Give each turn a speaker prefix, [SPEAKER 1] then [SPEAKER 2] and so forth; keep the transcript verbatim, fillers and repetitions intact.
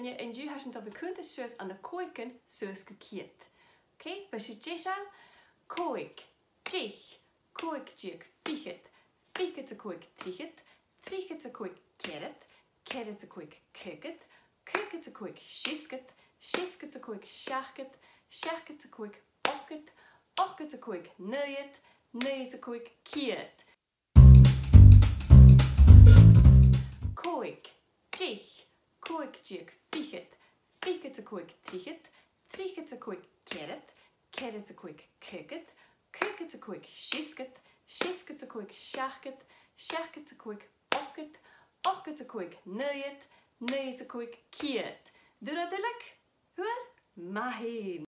[SPEAKER 1] je en je hast dat bekende zus aan de koiken zus gekiet. Oké, was je tjechal? Koik, tjech, koik tjech, fichet, fichet te koik trichet, trichet te koik keret, keret te koik kuket, kuket te koik schisket, schisket te koik schachket, schachket te koik ochket, ochket te koik neuet, neuet te koik kiet. Koik, tjech, koik tjech, fichet, fichet te koik trichet, trichet te koik keret, keret te koik kuket, kuket te koik schisket, schisket te koik schachket, schachket te koik ochket, ochket te koik neuet, neuet te koik kiet. Doe dat duidelijk? Hoor? Maar heen.